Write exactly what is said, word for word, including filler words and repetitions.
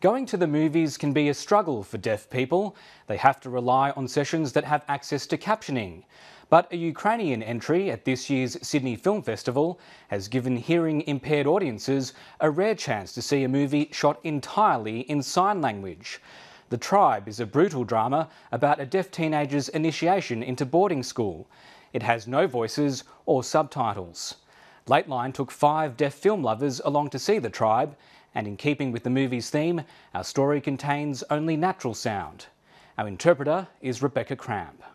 Going to the movies can be a struggle for deaf people. They have to rely on sessions that have access to captioning. But a Ukrainian entry at this year's Sydney Film Festival has given hearing-impaired audiences a rare chance to see a movie shot entirely in sign language. The Tribe is a brutal drama about a deaf teenager's initiation into boarding school. It has no voices or subtitles. Lateline took five deaf film lovers along to see The Tribe, and in keeping with the movie's theme, our story contains only natural sound. Our interpreter is Rebecca Cramp.